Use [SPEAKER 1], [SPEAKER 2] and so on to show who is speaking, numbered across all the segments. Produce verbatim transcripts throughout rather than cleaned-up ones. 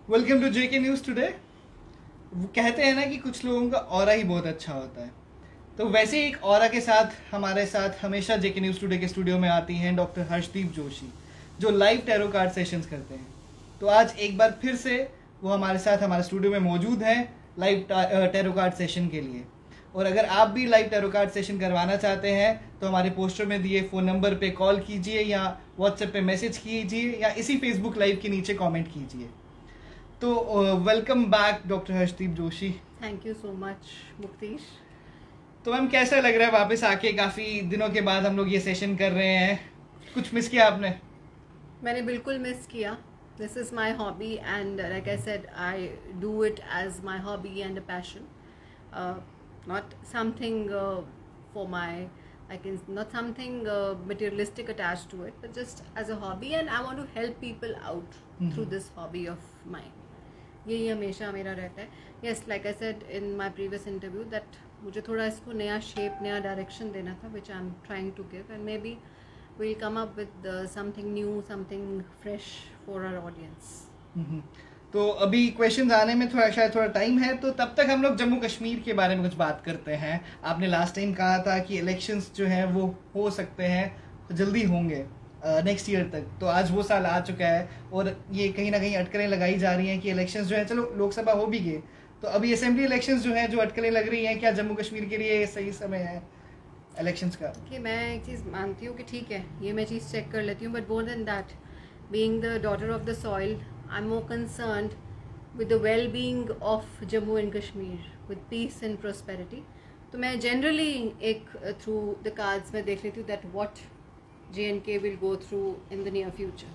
[SPEAKER 1] Welcome to JK news today. वो कहते हैं ना कि कुछ लोगों का ऑरा ही बहुत अच्छा होता है, तो वैसे ही एक ऑरा के साथ हमारे साथ हमेशा जेके न्यूज़ टुडे के स्टूडियो में आती हैं डॉक्टर हर्षदीप जोशी, जो लाइव टैरो कार्ड सेशंस करते हैं। तो आज एक बार फिर से वो हमारे साथ हमारे स्टूडियो में मौजूद हैं लाइव टैरो कार्ड सेशन के लिए। और अगर आप भी लाइव टैरो कार्ड सेशन करवाना चाहते हैं तो हमारे पोस्टर में दिए फ़ोन नंबर पे कॉल कीजिए या व्हाट्सएप पे मैसेज कीजिए या इसी फेसबुक लाइव के नीचे कमेंट कीजिए। तो welcome back doctor Harshdeep Joshi.
[SPEAKER 2] Thank you so much Muktish.
[SPEAKER 1] तो मैम कैसा लग रहा है वापस आके? काफ़ी दिनों के बाद हम लोग ये सेशन कर रहे हैं। कुछ मिस किया आपने?
[SPEAKER 2] मैंने बिल्कुल मिस किया। This is my hobby and like I said I do it as my hobby and a passion, not something for my I can not something materialistic attached to it, but just as a hobby, and I want to help people out through this hobby of mine. यही हमेशा मेरा रहता है। Yes, like I said in my previous interview that मुझे थोड़ा इसको नया shape, नया डायरेक्शन देना था, which I am trying to give, and maybe will come up with something new, something fresh for our audience.
[SPEAKER 1] तो अभी questions आने में थोड़ा शायद थोड़ा टाइम है, तो तब तक हम लोग जम्मू कश्मीर के बारे में कुछ बात करते हैं। आपने लास्ट टाइम कहा था कि इलेक्शंस जो हैं वो हो सकते हैं, तो जल्दी होंगे नेक्स्ट ईयर तक। तो आज वो साल आ चुका है और ये कहीं ना कहीं अटकलें लगाई जा रही हैं कि इलेक्शंस जो है, चलो लोकसभा हो भी गए, तो अभी असेंबली इलेक्शंस जो हैं जो अटकलें लग रही हैं, क्या जम्मू कश्मीर के लिए सही समय है इलेक्शंस का?
[SPEAKER 2] कि मैं एक चीज़ मानती हूँ कि ठीक है, ये मैं चीज़ चेक कर लेती हूँ, but more than that, being the daughter of the soil, I am more concerned with the well being of Jammu and Kashmir, with peace and prosperity. तो मैं जनरली एक थ्रू द कार्ड्स में देख लेती हूँ that what J and K will go through in the near future.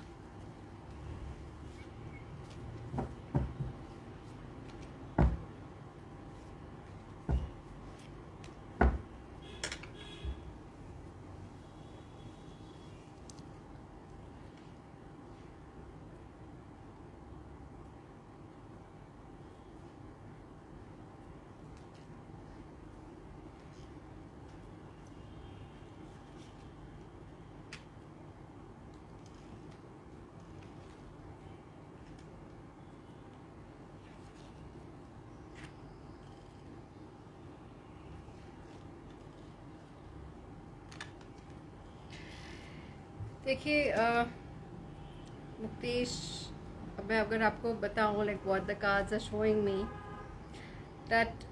[SPEAKER 2] देखिए मुक्तेश, अब मैं अगर आपको बताऊँ like what the cards are showing me, that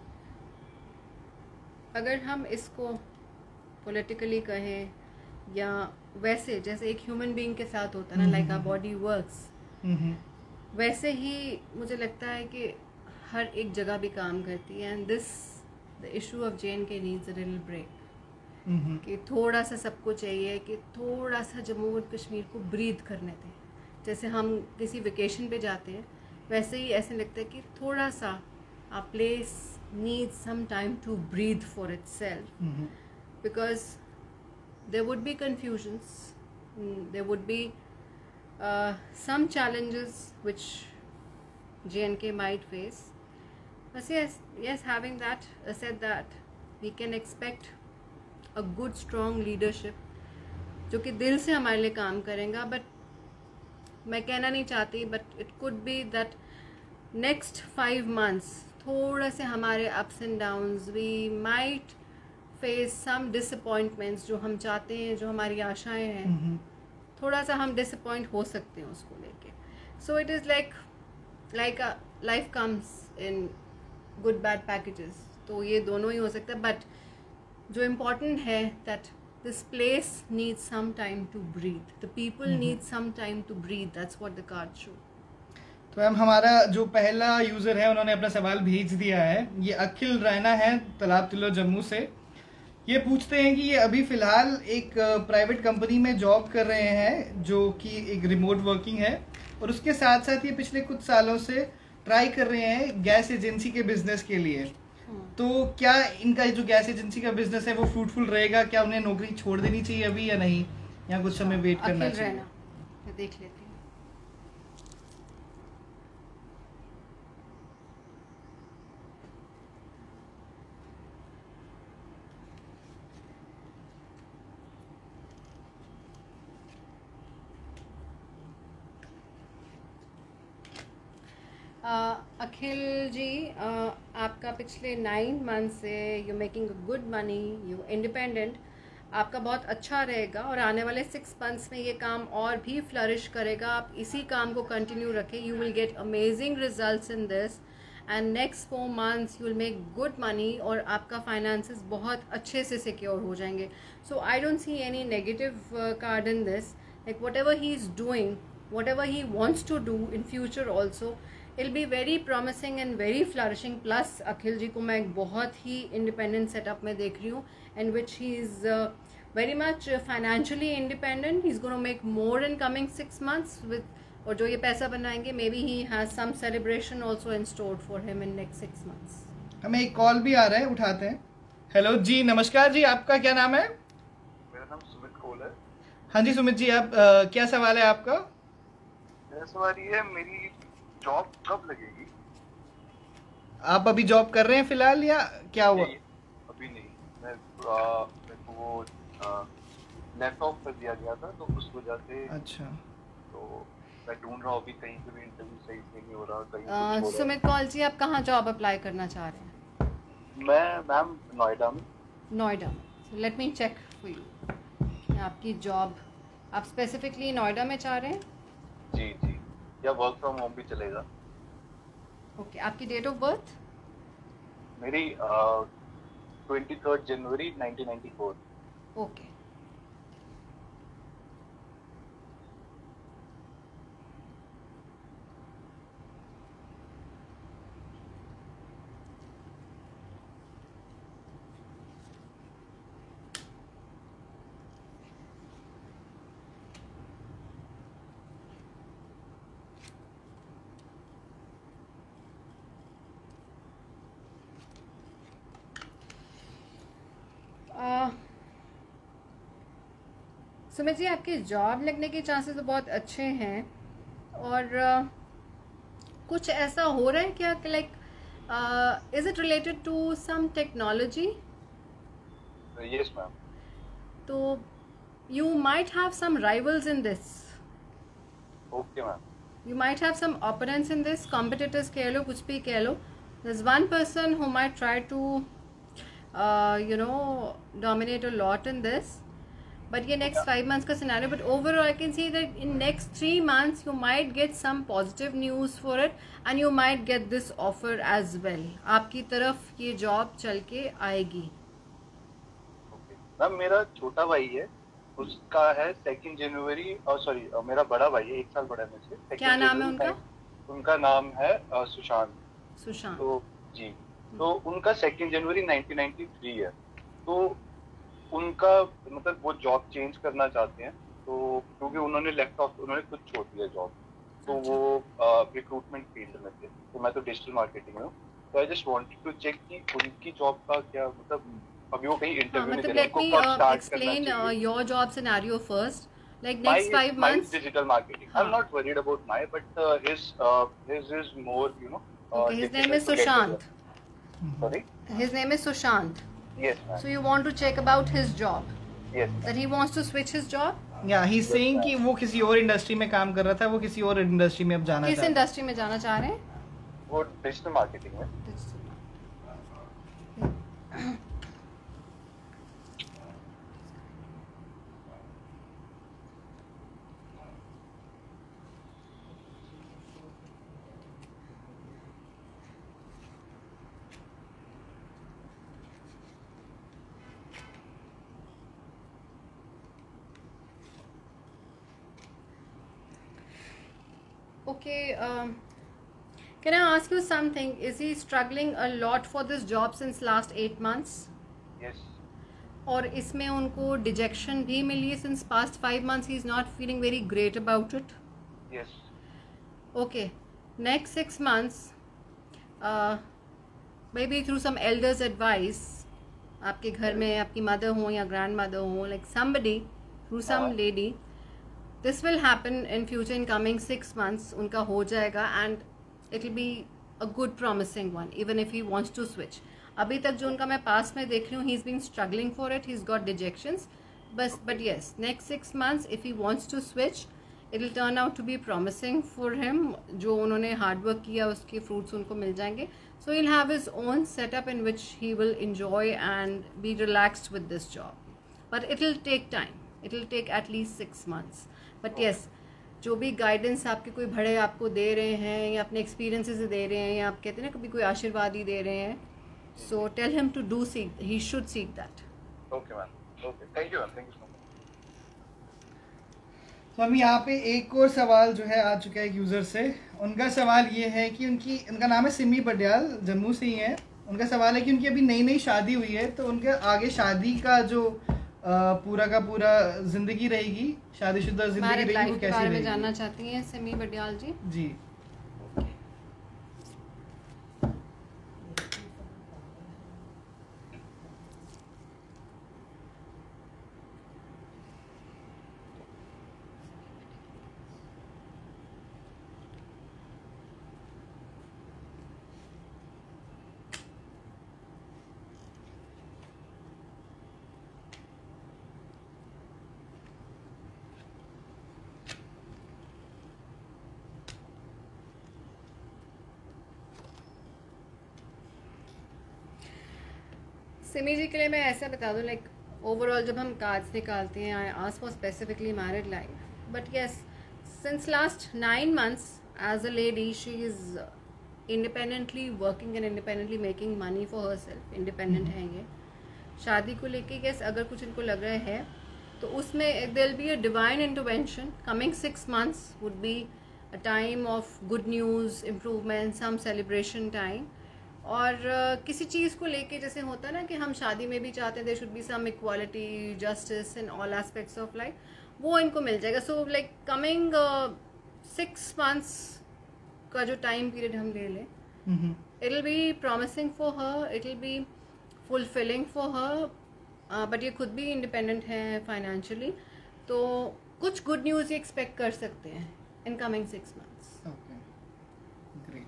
[SPEAKER 2] अगर हम इसको पॉलिटिकली कहें या वैसे जैसे एक ह्यूमन बीइंग के साथ होता है ना, लाइक आवर बॉडी वर्क्स, वैसे ही मुझे लगता है कि हर एक जगह भी काम करती है। And this the issue of J and K needs a little break, कि थोड़ा सा सबको चाहिए कि थोड़ा सा जम्मू और कश्मीर को ब्रीथ करने दें। जैसे हम किसी वेकेशन पे जाते हैं, वैसे ही ऐसे लगता है कि थोड़ा सा a place needs some time to breathe for itself, because there would be confusions, there would be some challenges which J and K might face. But yes, yes, having that uh, said that, we can expect a good strong leadership जो कि दिल से हमारे लिए काम करेगा। But मैं कहना नहीं चाहती, but it could be that next five months थोड़ा से हमारे ups and downs, we might face some disappointments. जो हम चाहते हैं, जो हमारी आशाएं हैं, थोड़ा सा हम डिसअपॉइंट हो सकते हैं उसको लेके। So it is like like a life comes in good bad packages, तो ये दोनों ही हो सकता है। बट जो इम्पॉर्टेंट है that this place needs some time to breathe, the people need some time to breathe, that's what the card show.
[SPEAKER 1] तो ma'am हमारा जो पहला यूज़र है उन्होंने अपना सवाल भेज दिया है। ये अखिल रैना है तालाब तिलो जम्मू से। ये पूछते हैं कि ये अभी फ़िलहाल एक प्राइवेट कंपनी में जॉब कर रहे हैं जो कि एक रिमोट वर्किंग है, और उसके साथ साथ ये पिछले कुछ सालों से ट्राई कर रहे हैं गैस एजेंसी के बिजनेस के लिए। तो क्या इनका जो गैस एजेंसी का बिजनेस है वो फ्रूटफुल रहेगा? क्या उन्हें नौकरी छोड़ देनी चाहिए अभी या नहीं, या कुछ समय वेट करना चाहिए?
[SPEAKER 2] मैं देख लेती हूँ। अखिल जी, uh, आपका पिछले नाइन मंथ से you making good money, you independent, आपका बहुत अच्छा रहेगा और आने वाले सिक्स मंथ्स में ये काम और भी फ्लरिश करेगा. आप इसी काम को कंटिन्यू रखें. You will get amazing results in this and next four months you will make good money और आपका फाइनेंसेस बहुत अच्छे से सिक्योर हो जाएंगे. So I don't see any negative card in this. Like whatever he is doing, whatever he wants to do in future also, it'll be very promising and very flourishing. Plus Akhil ji को मैं एक बहुत ही independent setup में देख रही हूँ in which he is uh, very much uh, financially independent. He's going to make more in coming six months with और जो ये पैसा बनाएंगे, maybe he has some celebration also in store for him in next six months.
[SPEAKER 1] हमें एक call भी आ रहा है, उठाते हैं. हेलो जी, नमस्कार जी, आपका क्या नाम है?
[SPEAKER 3] मेरा नाम सुमित कोल है.
[SPEAKER 1] हाँ जी सुमित जी, आप uh, क्या सवाल है आपका?
[SPEAKER 3] मेरा सवाल ये है, मेरी जॉब कब लगेगी?
[SPEAKER 1] आप अभी जॉब कर रहे हैं फिलहाल या क्या हुआ?
[SPEAKER 3] नहीं, अभी नहीं. मैं आ, मेरे को वो लेफ्ट ऑफ कर दिया गया था, तो उस वजह से.
[SPEAKER 1] अच्छा.
[SPEAKER 3] तो मैं ढूंढ रहा हूँ अभी, कहीं पे भी इंटरव्यू सही से नहीं हो रहा, कहीं कुछ हो रहा.
[SPEAKER 2] सुमित कौल जी, आप कहाँ जॉब अप्लाई करना चाह रहे हैं?
[SPEAKER 3] मैं मैम नोएडा में.
[SPEAKER 2] नोएडा में. Let me check for you. आपकी जॉब आप स्पेसिफिकली नोएडा में चाह रहे हैं?
[SPEAKER 3] जी जी, या वर्क फ्रॉम होम भी चलेगा.
[SPEAKER 2] ओके. आपकी डेट ऑफ बर्थ?
[SPEAKER 3] मेरी twenty third January nineteen ninety four.
[SPEAKER 2] Okay. Sumit ji, आपके जॉब लगने के चांसेस तो बहुत अच्छे हैं और uh, कुछ ऐसा हो रहा है क्या कि like is it related to some technology?
[SPEAKER 3] Yes ma'am.
[SPEAKER 2] तो you might have some rivals in this.
[SPEAKER 3] Okay ma'am.
[SPEAKER 2] You might have some opponents in this, competitors कह लो, कुछ भी कह लो. There's one person who might try to uh, you know dominate a lot in this. But ये next five months का scenario. But overall, I can see that in next three months you might get some positive news for it, and you might get this offer as well. आपकी तरफ ये job चल के आएगी.
[SPEAKER 3] Ma'am मेरा छोटा भाई है, उसका है सेकंड जनवरी, और सॉरी मेरा बड़ा भाई है, एक साल बड़ा है मुझसे.
[SPEAKER 2] क्या नाम है उनका?
[SPEAKER 3] उनका नाम है uh, सुशांत.
[SPEAKER 2] सुशांत.
[SPEAKER 3] तो जी, तो उनका second January nineteen ninety three है. तो उनका मतलब वो जॉब चेंज करना चाहते हैं, तो क्योंकि उन्होंने लेफ्ट ऑफ, उन्होंने खुद छोड़ दिया जॉब. तो वो रिक्रूटमेंट फील्ड में थे, तो मैं तो डिजिटल मार्केटिंग में हूँ. तो I just wanted to check कि उनकी जॉब का क्या मतलब, अभी वो कहीं इंटरव्यू नहीं दे रहे, उनको कब स्टार्ट करना चाहिए.
[SPEAKER 2] Explain uh, your job scenario first. Like next five months.
[SPEAKER 3] Digital marketing. I'm not worried about my, but uh, his uh, his is more, you know. Uh,
[SPEAKER 2] okay, his name is Sushant.
[SPEAKER 3] Sorry.
[SPEAKER 2] His name is Sushant.
[SPEAKER 3] Yes, ma'am.
[SPEAKER 2] So you want to check about his job?
[SPEAKER 3] Yes.
[SPEAKER 2] That he wants to switch his job?
[SPEAKER 1] Yeah, he's saying कि वो किसी और industry में काम कर रहा था, वो किसी और इंडस्ट्री में अब जाना चाहता है.
[SPEAKER 2] किस इंडस्ट्री में जाना चाह रहे हैं?
[SPEAKER 3] वो डिजिटल मार्केटिंग में.
[SPEAKER 2] Okay, um, can I ask you something? Is he struggling a lot for this job since last eight months?
[SPEAKER 3] Yes.
[SPEAKER 2] और इसमें उनको डिजेक्शन भी मिली है since past five months. He is not feeling very great about it.
[SPEAKER 3] Yes.
[SPEAKER 2] Okay, next six months, uh, maybe through some elders' advice, आपके घर में आपकी mother हो या grandmother हो, like somebody, through some lady, this will happen in future in coming six months. उनका हो जाएगा and it will be a good promising one even if he wants to switch. अभी तक जो उनका मैं पास में देख रही हूँ, he's been struggling for it, he's got dejections, but but yes, next six months if he wants to switch, it will turn out to be promising for him. जो उन्होंने हार्ड वर्क किया उसके फ्रूट्स उनको मिल जाएंगे. सो he'll have his own setup in which he will enjoy and be relaxed with this job. But it will take time. It will take at least six months. But yes, जो भी guidance आपके कोई बड़े आपको दे रहे हैं या अपने एक्सपीरियंसेस दे रहे हैं या आप कहते हैं ना कभी कोई आशीर्वाद ही दे रहे हैं, so tell him to do seek, he should seek that.
[SPEAKER 3] Okay ma'am, okay, thank you ma'am, thank you so much.
[SPEAKER 1] तो हम यहाँ पे एक और सवाल जो है आ चुका है यूज़र से. उनका सवाल ये है कि उनकी उनका नाम है सिमी बडियाल, जम्मू से ही है. उनका सवाल है कि उनकी अभी नई नई शादी हुई है, तो उनके आगे शादी का जो आ, पूरा का पूरा जिंदगी रहेगी, शादीशुदा जिंदगी रहेगी, वो कैसी
[SPEAKER 2] बारे में
[SPEAKER 1] रहेगी?
[SPEAKER 2] जानना चाहती हैं सिमी बडियाल जी.
[SPEAKER 1] जी.
[SPEAKER 2] सिमी जी के लिए मैं ऐसा बता दूं, लाइक ओवरऑल जब हम कार्ड्स निकालते हैं I ask for specifically married life, but yes since last nine months as a lady she is independently working and independently making money for her self. Independent हैं ये. शादी को लेके यस अगर कुछ इनको लग रहा है तो उसमें there will be a divine intervention. Coming six months would be a time of good news, improvement, some celebration time. और uh, किसी चीज़ को लेके जैसे होता है ना कि हम शादी में भी चाहते हैं there should be some equality, justice in all aspects of life, वो इनको मिल जाएगा. So like coming six months का जो टाइम पीरियड हम ले लें, it will be promising for her, it will be fulfilling for her. But ये खुद भी इंडिपेंडेंट है फाइनेंशियली, तो कुछ गुड न्यूज़ ये एक्सपेक्ट कर सकते हैं इन कमिंग सिक्स मंथ्स.
[SPEAKER 1] ग्रेट.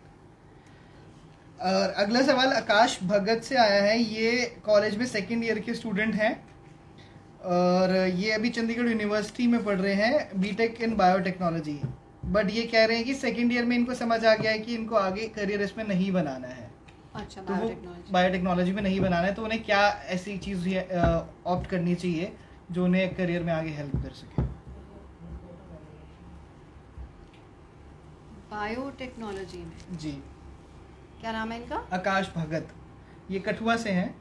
[SPEAKER 1] और अगला सवाल आकाश भगत से आया है. ये कॉलेज में सेकेंड ईयर के स्टूडेंट हैं और ये अभी चंडीगढ़ यूनिवर्सिटी में पढ़ रहे हैं, बीटेक इन बायोटेक्नोलॉजी. बट ये कह रहे हैं कि सेकेंड ईयर में इनको समझ आ गया है कि इनको आगे करियर इसमें नहीं बनाना है.
[SPEAKER 2] अच्छा,
[SPEAKER 1] तो वो बायोटेक्नोलॉजी में नहीं बनाना है, तो उन्हें क्या ऐसी चीज़ ऑप्ट करनी चाहिए जो उन्हें करियर में आगे हेल्प कर सके?
[SPEAKER 2] बायोटेक्नोलॉजी में
[SPEAKER 1] जी.
[SPEAKER 2] क्या नाम है इनका?
[SPEAKER 1] आकाश भगत. ये कठुआ से हैं.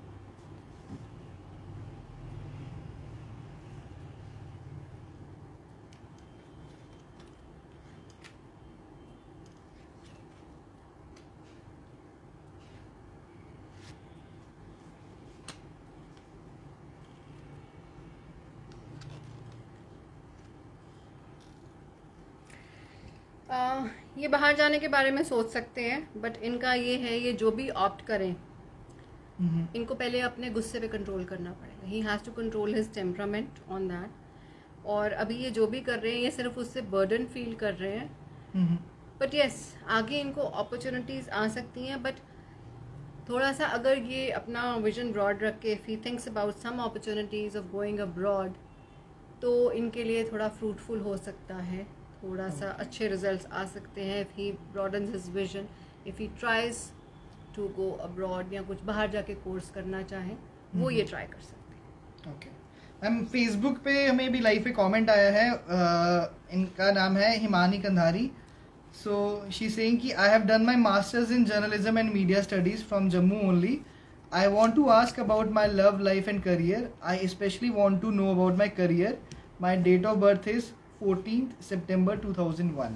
[SPEAKER 2] Uh, ये बाहर जाने के बारे में सोच सकते हैं, बट इनका ये है ये जो भी ऑप्ट करें इनको पहले अपने गुस्से पे कंट्रोल करना पड़ेगा. He has to control his temperament on that. और अभी ये जो भी कर रहे हैं ये सिर्फ उससे बर्डन फील कर रहे हैं. बट यस आगे इनको अपॉर्चुनिटीज़ आ सकती हैं, बट थोड़ा सा अगर ये अपना विजन ब्रॉड रख के if he thinks about some opportunities of going abroad, तो इनके लिए थोड़ा फ्रूटफुल हो सकता है, थोड़ा सा अच्छे रिजल्ट्स आ सकते हैं. If he broadens his vision, if he tries to go abroad या कुछ बाहर जाके कोर्स करना चाहें, वो ये ट्राई कर सकते हैं.
[SPEAKER 1] Okay ma'am. फेसबुक पे हमें भी लाइव पे कमेंट आया है. uh, इनका नाम है Himani Kandhari. So she saying कि I have done my masters in journalism and media studies from Jammu only. I want to ask about my love life and career. I specially want to know about my career. My date of birth is fourteenth September two thousand one.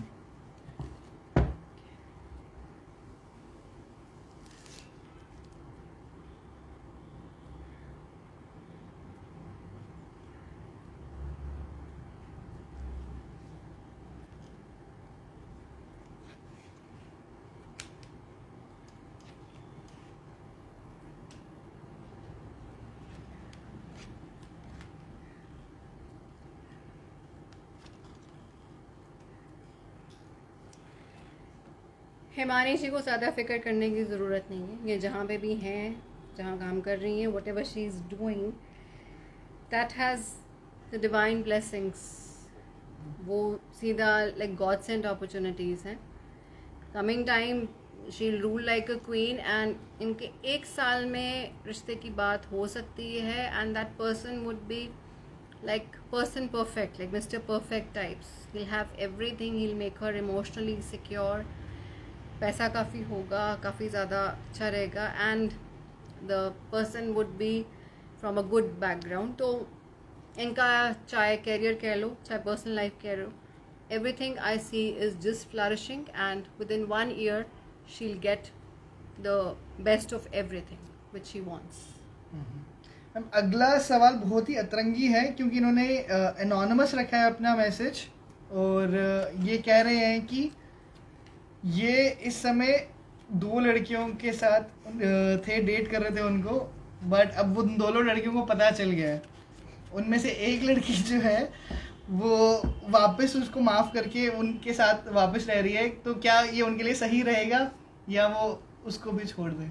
[SPEAKER 2] Himani ji को ज़्यादा फिक्र करने की ज़रूरत नहीं है. ये जहाँ पे भी हैं, जहाँ काम कर रही हैं, what ever she is doing, that has the divine blessings वो सीधा लाइक गॉड सेंट अपॉर्चुनिटीज़ हैं. Coming time she rule like a queen and इनके एक साल में रिश्ते की बात हो सकती है and that person would be like person perfect, like mister perfect types. he'll have everything, he'll make her emotionally secure. पैसा काफ़ी होगा, काफ़ी ज़्यादा अच्छा रहेगा and the person would be from a good background. तो इनका चाहे कैरियर कह लो चाहे पर्सनल लाइफ कह लो, everything I see is just flourishing and within one year she'll get the best of everything which she wants.
[SPEAKER 1] Ma'am अगला सवाल बहुत ही अतरंगी है क्योंकि इन्होंने एनोनिमस रखा है अपना मैसेज और ये कह रहे हैं कि ये इस समय दो लड़कियों के साथ थे, डेट कर रहे थे उनको, बट अब वो दोनों लड़कियों को पता चल गया है. उनमें से एक लड़की जो है वो वापस उसको माफ़ करके उनके साथ वापस रह रही है. तो क्या ये उनके लिए सही रहेगा या वो उसको भी छोड़ दें?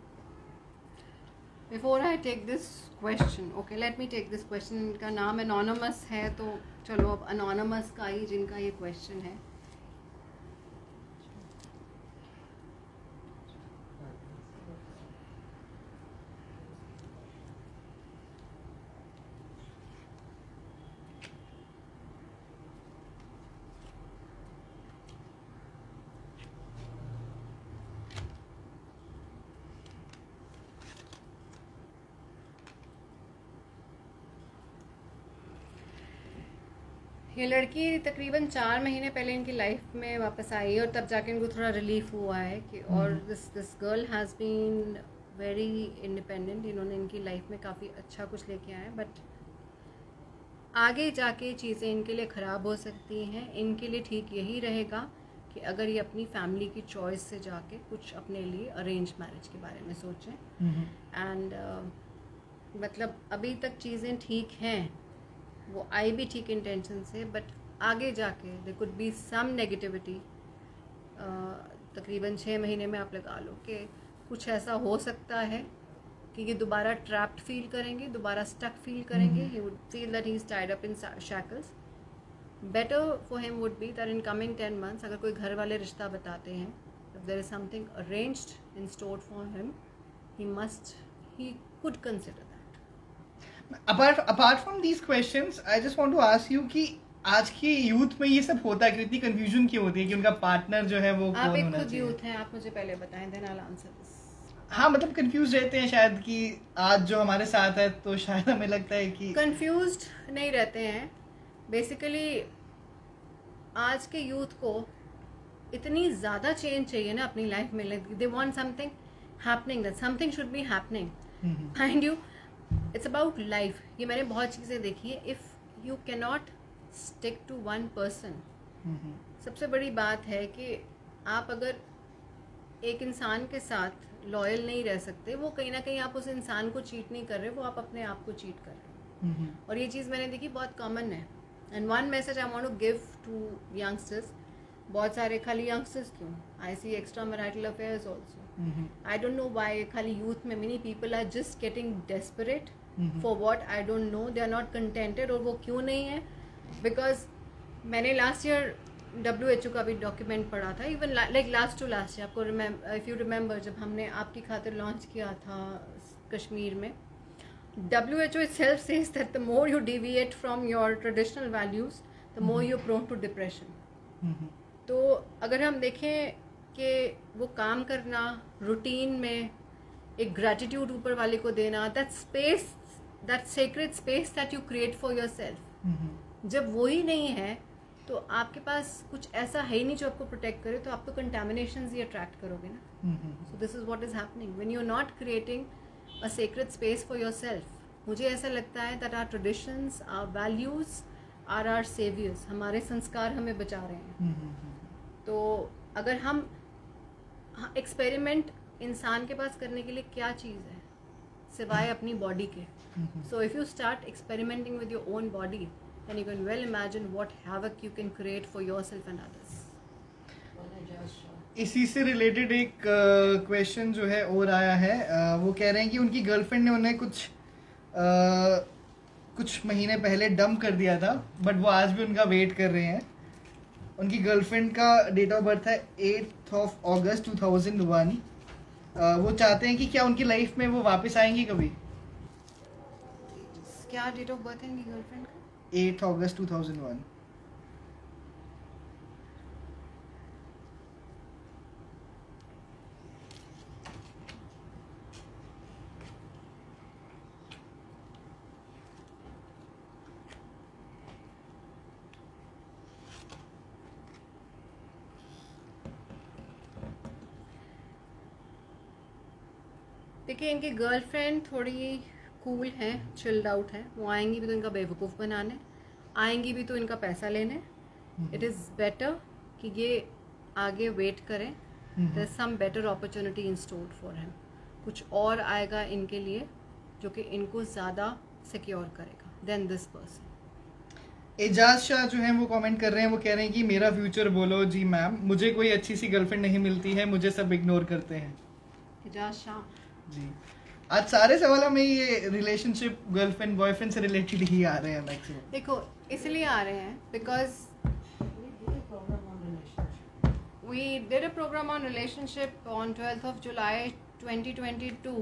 [SPEAKER 2] Before I take this question, okay, let me take this question. इनका नाम anonymous है तो चलो अब anonymous का ही जिनका ये question है. ये लड़की तकरीबन चार महीने पहले इनकी लाइफ में वापस आई और तब जाके इनको थोड़ा रिलीफ हुआ है कि और this this girl has been very independent. इन्होंने इनकी लाइफ में काफ़ी अच्छा कुछ लेके आए बट आगे जाके चीज़ें इनके लिए ख़राब हो सकती हैं. इनके लिए ठीक यही रहेगा कि अगर ये अपनी फैमिली की चॉइस से जाके कुछ अपने लिए अरेंज मैरिज के बारे में सोचें. एंड uh, मतलब अभी तक चीज़ें ठीक हैं, वो आई भी ठीक इंटेंशन से, बट आगे जाके they could be some negativity. तकरीबन छः महीने में आप लगा लो कि कुछ ऐसा हो सकता है कि ये दोबारा ट्रैप्ड फील करेंगे, दोबारा स्टक फील करेंगे. He would feel that he is tied up in shackles. Better for him would be that in coming ten months अगर कोई घर वाले रिश्ता बताते हैं, if there is something arranged in store for him, he must he could consider that.
[SPEAKER 1] Apart apart from these questions, I just want to ask you कि आज की यूथ में ये सब होता है कि इतनी कंफ्यूजन क्यों होती है कि उनका पार्टनर जो है वो कौन होना चाहिए?
[SPEAKER 2] आप एक खुद यूथ हैं, आप मुझे पहले बताएं, then I'll answer this.
[SPEAKER 1] हाँ मतलब कंफ्यूज रहते हैं शायद कि आज जो हमारे साथ है तो शायद हमें लगता है कि
[SPEAKER 2] कंफ्यूज्ड नहीं रहते हैं. बेसिकली आज के यूथ को इतनी ज़्यादा चेंज चाहिए ना अपनी लाइफ में. They want something happening, that something should be happening. Mind you, it's about life. ये मैंने बहुत चीज़ें देखी है. If you can not stick to one person, सबसे बड़ी बात है कि आप अगर एक इंसान के साथ लॉयल नहीं रह सकते, वो कहीं ना कहीं आप उस इंसान को चीट नहीं कर रहे, वो आप अपने आप को चीट कर रहे हो. और ये चीज़ मैंने देखी बहुत कॉमन है. And one message I want to give to youngsters, बहुत सारे, खाली यंगस्टर्स क्यों, I see extra marital affairs also. I don't know why खाली यूथ में many people are just getting desperate mm-hmm. for what I don't know. They are not contented. और वो क्यों नहीं है? Because मैंने last year W H O का भी डॉक्यूमेंट पढ़ा था, even like last to last year. आपको इफ़ यू रिमेंबर जब हमने आपकी खातिर लॉन्च किया था कश्मीर में, W H O itself says that the more you deviate from your traditional values, the more you're prone to depression. तो अगर हम देखें कि वो काम करना, रूटीन में एक ग्रैटिट्यूड ऊपर वाले को देना, that space, that secret space that you create for your self, जब वो ही नहीं है तो आपके पास कुछ ऐसा है ही नहीं जो आपको प्रोटेक्ट करे, तो आप तो कंटेमिनेशंस ही अट्रैक्ट करोगे ना. So this is what is happening when you are not creating a secret space for your self. मुझे ऐसा लगता है that our traditions, our values are our saviours. हमारे संस्कार हमें बचा रहे हैं. तो अगर हम एक्सपेरिमेंट इंसान के पास करने के लिए क्या चीज़ है सिवाय अपनी बॉडी के? So if you start experimenting with your own body, then you can well imagine what havoc you can create for yourself and others.
[SPEAKER 1] इसी से रिलेटेड एक क्वेश्चन uh, जो है और आया है. uh, वो कह रहे हैं कि उनकी गर्लफ्रेंड ने उन्हें कुछ कुछ महीने पहले डंप कर दिया था, बट वो आज भी उनका वेट कर रहे हैं। उनकी गर्लफ्रेंड का डेट ऑफ बर्थ है eight of August two thousand one. वो चाहते हैं कि क्या उनकी लाइफ में वो वापस आएंगी कभी।
[SPEAKER 2] क्या डेट ऑफ बर्थ है इनकी गर्लफ्रेंड का?
[SPEAKER 1] Eight August two thousand one.
[SPEAKER 2] देखिए, इनकी गर्लफ्रेंड थोड़ी कूल है, चिल्ड आउट है। वो आएंगी भी तो इनका बेवकूफ़ बनाने, आएंगी भी तो इनका पैसा लेने। इट इज़ बेटर कि ये आगे वेट करें। There is some better opportunity in store for him. कुछ और आएगा इनके लिए जो कि इनको ज़्यादा सिक्योर करेगा than this person.
[SPEAKER 1] Ejaz Shah जो है वो कमेंट कर रहे हैं, वो कह रहे हैं कि मेरा फ्यूचर बोलो जी मैम, मुझे कोई अच्छी सी गर्लफ्रेंड नहीं मिलती है, मुझे सब इग्नोर करते हैं।
[SPEAKER 2] एजाज शाह जी,
[SPEAKER 1] आज सारे सवालों में ये रिलेशनशिप गर्लफ्रेंड बॉयफ्रेंड से रिलेटेड ही आ रहे हैं मैक्सिमम।
[SPEAKER 2] देखो, इसलिए आ रहे हैं because we did a program on relationship on twelfth of July twenty twenty-two.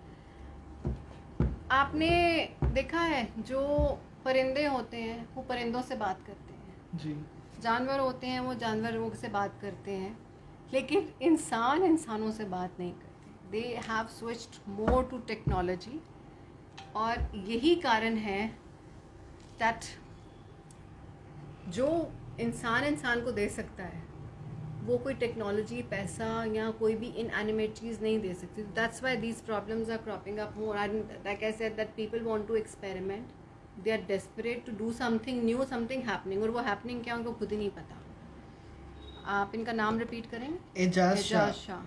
[SPEAKER 2] आपने देखा है जो परिंदे होते हैं वो परिंदों से बात करते हैं
[SPEAKER 1] जी,
[SPEAKER 2] जानवर होते हैं वो जानवरों से बात करते हैं, लेकिन इंसान इंसानों से बात नहीं करते। They have switched more to technology, और यही कारण है दैट जो इंसान इंसान को दे सकता है वो कोई टेक्नोलॉजी, पैसा या कोई भी इनएनिमेट चीज़ नहीं दे सकती। That's why these problems are cropping up more. Like I said that people want to experiment, they are desperate to do something new, something happening, और वो हैपनिंग क्या उनको खुद ही नहीं पता। आप इनका नाम रिपीट करेंगे?
[SPEAKER 1] एजाज शाह।
[SPEAKER 2] एजाज शाह।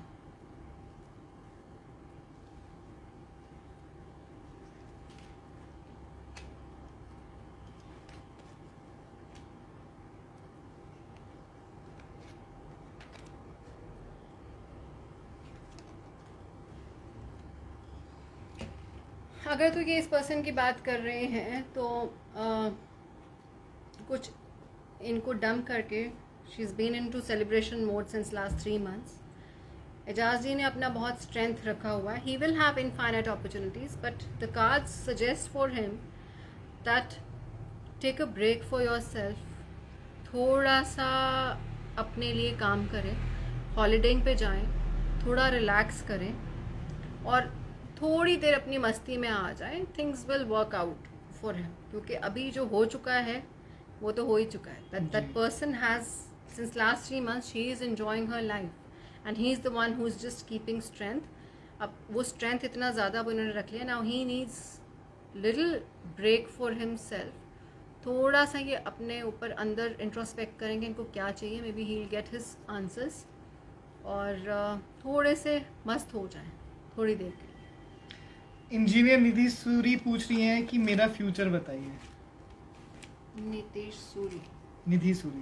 [SPEAKER 2] अगर तो ये इस पर्सन की बात कर रहे हैं तो आ, कुछ इनको डंप करके she is been into celebration mode since last three months. Ejaz ji ने अपना बहुत स्ट्रेंथ रखा हुआ है। He will have infinite opportunities, but the cards suggest for him that take a break for your self. थोड़ा सा अपने लिए काम करें, हॉलीडेइंग पे जाएं, थोड़ा रिलैक्स करें और थोड़ी देर अपनी मस्ती में आ जाए। Things will work out for him, क्योंकि अभी जो हो चुका है वो तो हो ही चुका है। That that person has since last three months she is enjoying her life and he is the one who is just keeping strength. अब वो स्ट्रेंथ इतना ज़्यादा अब उन्होंने रख लिया। Now he needs little break for himself. थोड़ा सा ये अपने ऊपर अंदर इंट्रोस्पेक्ट करेंगे इनको क्या चाहिए, maybe he will get his answers, और थोड़े से मस्त हो जाएं थोड़ी देर के।
[SPEAKER 1] इंजीनियर निधि सूरी पूछ रही हैं कि मेरा फ्यूचर बताइए।
[SPEAKER 2] नितेश सूरी,
[SPEAKER 1] निधि सूरी।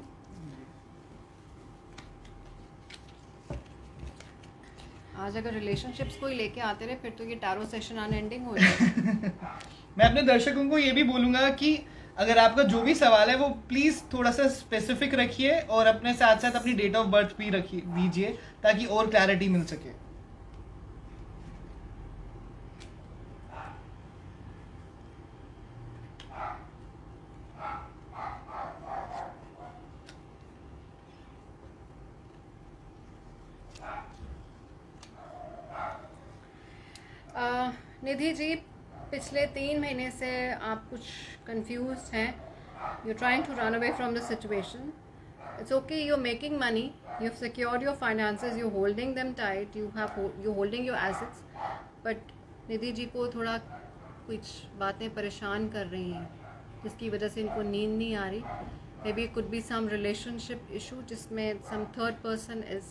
[SPEAKER 2] आज अगर रिलेशनशिप्स को ही लेके आते रहे फिर तो ये टैरो सेशन अनएंडिंग हो जाएगा।
[SPEAKER 1] मैं अपने दर्शकों को ये भी बोलूंगा कि अगर आपका जो भी सवाल है वो प्लीज थोड़ा सा स्पेसिफिक रखिए और अपने साथ साथ अपनी डेट ऑफ बर्थ भी रखिए दीजिए ताकि और क्लैरिटी मिल सके।
[SPEAKER 2] निधि जी, पिछले तीन महीने से आप कुछ कंफ्यूज हैं। You trying to run away from the situation. It's okay, you are making money, you have secured your finances, you holding them tight, you have you holding your assets, but Nidhi ji को थोड़ा कुछ बातें परेशान कर रही हैं जिसकी वजह से इनको नींद नहीं आ रही। Maybe could be some relationship issue जिसमें some third person is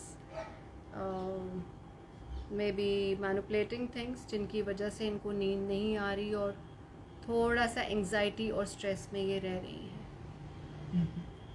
[SPEAKER 2] maybe manipulating things, जिनकी वजह से इनको नींद नहीं आ रही और थोड़ा सा एंग्जाइटी और स्ट्रेस में ये रह रही हैं।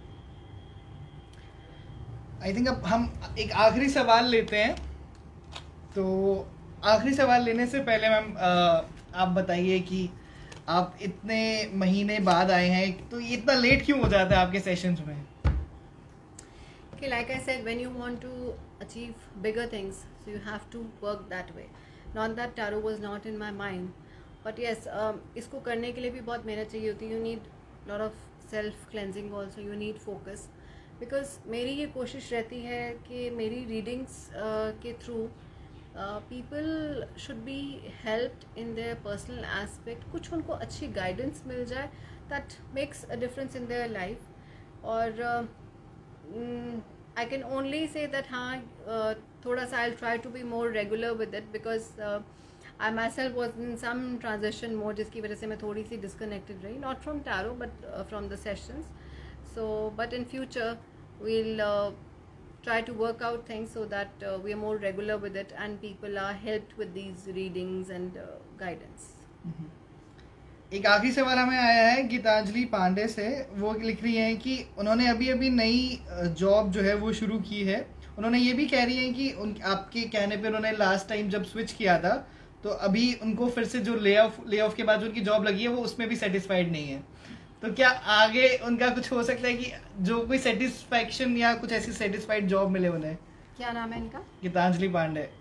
[SPEAKER 1] आई थिंक अब हम एक आखिरी सवाल लेते हैं। तो आखिरी सवाल लेने से पहले मैम आप बताइए कि आप इतने महीने बाद आए हैं, तो ये इतना लेट क्यों हो जाता है आपके सेशंस में?
[SPEAKER 2] Okay, like I said, when you want to achieve bigger things, so you have to work that way. Not that tarot was not in my mind, but yes, um, इसको करने के लिए भी बहुत मेहनत चाहिए होती है. You need lot of self cleansing also. You need focus, because मेरी ये कोशिश रहती है कि मेरी readings uh, के through uh, people should be helped in their personal aspect. कुछ उनको अच्छी guidance मिल जाए, that makes a difference in their life. और uh, Mm, I can only say that हाँ uh, थोड़ा सा I'll try to be more regular with it, because uh, I myself was in some transition mode, जिसकी वजह से मैं थोड़ी सी disconnected रही, not from tarot but uh, from the sessions. So but in future we'll uh, try to work out things so that uh, we are more regular with it and people are helped with these readings and uh, guidance.
[SPEAKER 1] Mm-hmm. एक आखिरी सवाल हमें आया है गीतांजलि पांडे से. वो लिख रही हैं कि उन्होंने अभी अभी नई जॉब जो है वो शुरू की है. उन्होंने ये भी कह रही हैं कि उन आपके कहने पे उन्होंने लास्ट टाइम जब स्विच किया था तो अभी उनको फिर से जो ले ऑफ ले ऑफ के बाद जो उनकी जॉब लगी है वो उसमें भी सेटिस्फाइड नहीं है. तो क्या आगे उनका कुछ हो सकता है कि जो कोई सेटिस्फैक्शन या कुछ ऐसी सेटिस्फाइड जॉब मिले उन्हें?
[SPEAKER 2] क्या नाम है इनका?
[SPEAKER 1] गीतांजलि पांडे.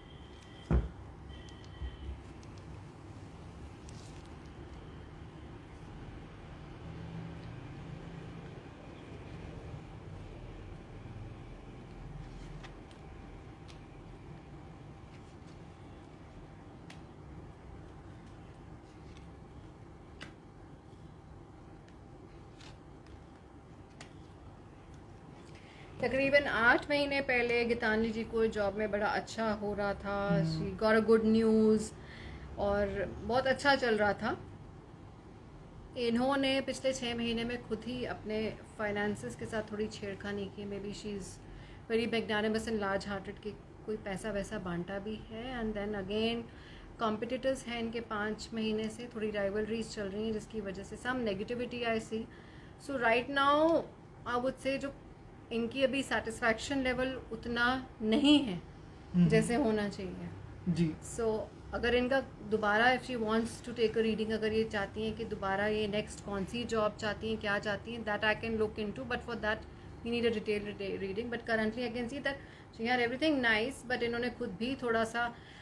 [SPEAKER 2] तकरीबन आठ महीने पहले गीतांजलि जी को जॉब में बड़ा अच्छा हो रहा था. She got a good news और बहुत अच्छा चल रहा था. इन्होंने पिछले छः महीने में खुद ही अपने फाइनेंसेस के साथ थोड़ी छेड़खानी की. Maybe she is very magnanimous and large hearted कि कोई पैसा वैसा बांटा भी है. एंड देन अगेन कॉम्पिटिटर्स हैं इनके पाँच महीने से, थोड़ी राइवलरीज चल रही हैं जिसकी वजह से some negativity I see. So right now I would say जो इनकी अभी सेटिस्फैक्शन लेवल उतना नहीं है जैसे होना चाहिए
[SPEAKER 1] जी.
[SPEAKER 2] सो so, अगर इनका दोबारा if she wants to take a reading, अगर ये चाहती हैं कि दोबारा ये नेक्स्ट कौन सी जॉब चाहती हैं, क्या चाहती हैं, that I can look into, but for that we need a detail reading. But currently I can see that she had everything nice, but इन्होंने खुद भी थोड़ा सा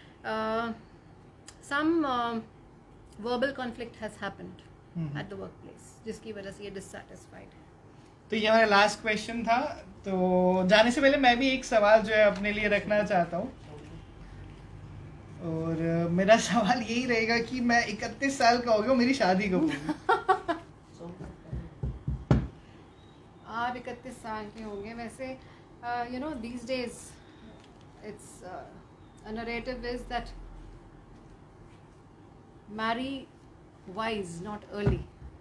[SPEAKER 2] some verbal conflict has happened at the work place, जिसकी वजह से ये dissatisfied है.
[SPEAKER 1] तो ये हमारा लास्ट क्वेश्चन था. तो जाने से पहले मैं भी एक सवाल जो है अपने लिए रखना चाहता हूँ, और मेरा सवाल यही रहेगा कि मैं इकतीस साल का हो गया हूँ, मेरी शादी कब होगी?
[SPEAKER 2] आप इकतीस साल के होंगे. वैसे you know these days it's a narrative is that marry wise not early.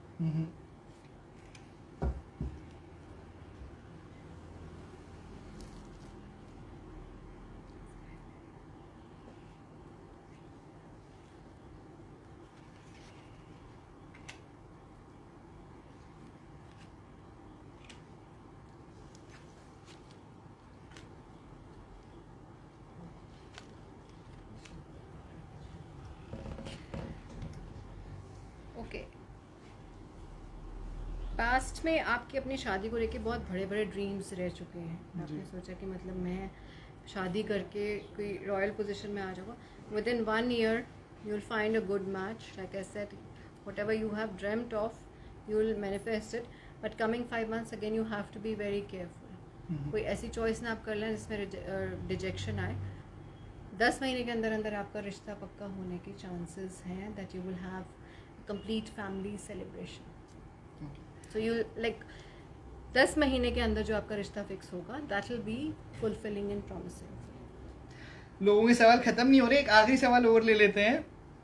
[SPEAKER 2] Past में आपकी अपनी शादी को लेके बहुत बड़े बड़े ड्रीम्स रह चुके हैं. आपने सोचा कि मतलब मैं शादी करके कोई रॉयल पोजीशन में आ जाऊँगा. Within one year you will find a good match. Like I said, whatever you have dreamed of you will manifest it, but coming five months again you have to be very careful. कोई ऐसी choice ना आप कर लें जिसमें detection आए. दस महीने के अंदर अंदर आपका रिश्ता पक्का होने के चांसेस हैं that you will have complete family celebration. So you like दस महीने के अंदर जो आपका रिश्ता फिक्स होगा that will be fulfilling and promising.
[SPEAKER 1] लोगों के सवाल खत्म नहीं हो रहे, एक आखिरी सवाल और ले लेते हैं.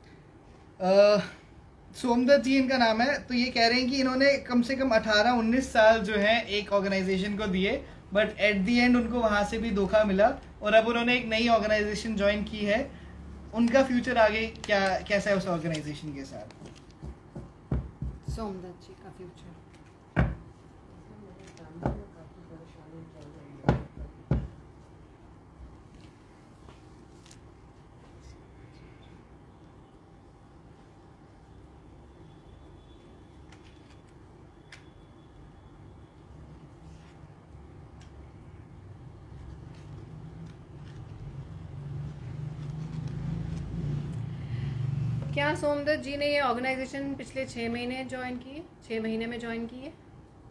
[SPEAKER 1] सोमदत्त जी इनका नाम है. तो ये कह रहे हैं कि इन्होंने कम से कम अठारह उन्नीस साल जो है एक ऑर्गेनाइजेशन को दिए, बट एट दी एंड उनको वहाँ से भी धोखा मिला और अब उन्होंने एक नई ऑर्गेनाइजेशन ज्वाइन की है. उनका फ्यूचर आगे क्या कैसा है उस ऑर्गेनाइजेशन के साथ?
[SPEAKER 2] सोमदत्त जी का फ्यूचर क्या सोमदत्त जी ने ये ऑर्गेनाइजेशन पिछले छः महीने ज्वाइन की है, छः महीने में ज्वाइन की है?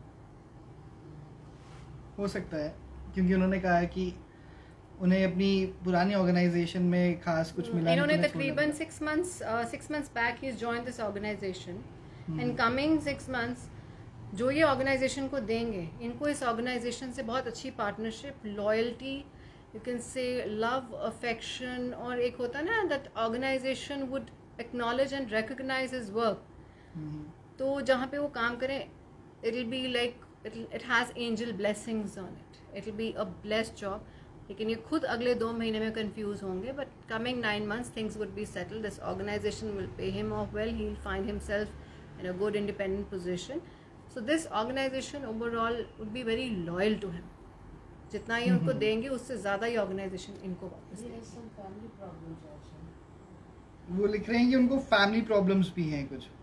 [SPEAKER 1] हो सकता है, क्योंकि उन्होंने कहा है कि उन्हें अपनी पुरानी ऑर्गेनाइजेशन में खास कुछ मिला नहीं।
[SPEAKER 2] इन्होंने
[SPEAKER 1] तो मैं
[SPEAKER 2] तकरीबन six months six months back he join this organization and coming six months जो ये ऑर्गेनाइजेशन को देंगे, इनको इस ऑर्गेनाइजेशन से बहुत अच्छी partnership, loyalty, you can say love, affection, और एक होता है ना that organization would acknowledge and recognise his work. तो जहाँ पे वो काम करें, it will be like it has angel blessings on it, it will be a blessed job. लेकिन ये खुद अगले दो महीने में कंफ्यूज होंगे, but coming nine months things would be settled. This organization will pay him off well, he will find himself in a good independent position. So this organization overall would be very loyal to him. जितना ही उनको देंगे उससे ज़्यादा ही organisation इनको वापस देगी।
[SPEAKER 1] वो लिख रहे हैं कि उनको फैमिली प्रॉब्लम्स भी हैं कुछ।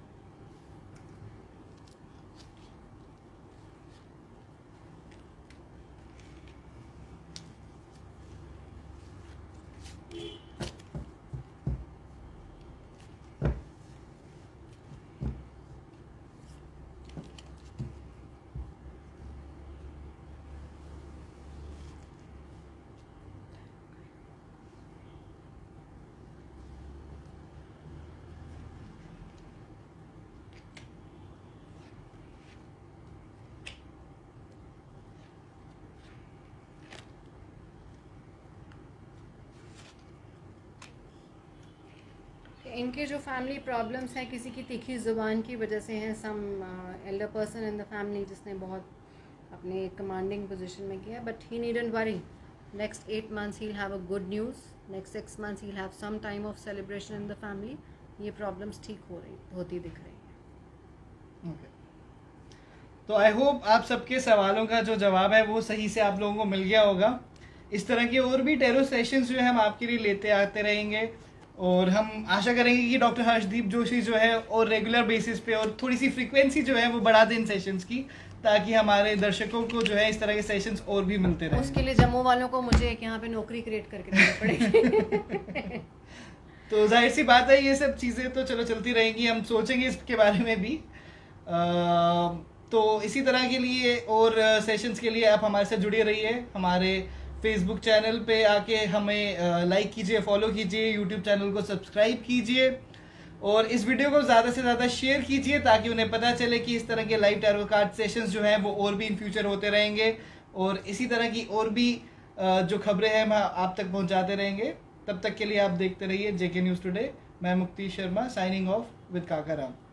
[SPEAKER 2] इनके जो फैमिली प्रॉब्लम्स हैं किसी की तीखी ज़ुबान की वजह से हैं, some elder person in the family जिसने बहुत अपने कमांडिंग पोजीशन में किया, but he needn't worry. Next eight months he will have a good news, next six months he will have some time of celebration in the family. ये problems ठीक हो रही होती दिख रही हैं।
[SPEAKER 1] okay. तो आई होप आप सबके सवालों का जो जवाब है वो सही से आप लोगों को मिल गया होगा। इस तरह के और भी टेरो सेशंस जो है हम आपके लिए लेते आते रहेंगे, और हम आशा करेंगे कि डॉक्टर हर्षदीप जोशी जो है और रेगुलर बेसिस पे और थोड़ी सी फ्रीक्वेंसी जो है वो बढ़ा दें इन सेशंस की, ताकि हमारे दर्शकों को जो है इस तरह के सेशंस और भी मिलते रहें।
[SPEAKER 2] उसके लिए जम्मू वालों को मुझे एक यहाँ पे नौकरी क्रिएट करके देनी पड़ेगी।
[SPEAKER 1] तो जाहिर सी बात है, ये सब चीज़ें तो चलो चलती रहेंगी, हम सोचेंगे इसके बारे में भी। आ, तो इसी तरह के लिए और सेशंस के लिए आप हमारे साथ जुड़े रहिए। हमारे फेसबुक चैनल पे आके हमें लाइक कीजिए, फॉलो कीजिए, यूट्यूब चैनल को सब्सक्राइब कीजिए, और इस वीडियो को ज़्यादा से ज़्यादा शेयर कीजिए ताकि उन्हें पता चले कि इस तरह के लाइव टैरो कार्ड सेशंस जो हैं वो और भी इन फ्यूचर होते रहेंगे, और इसी तरह की और भी जो खबरें हैं हम आप तक पहुंचाते रहेंगे। तब तक के लिए आप देखते रहिए जेके न्यूज़ टुडे। मैं मुक्ति शर्मा साइनिंग ऑफ विद काका राम।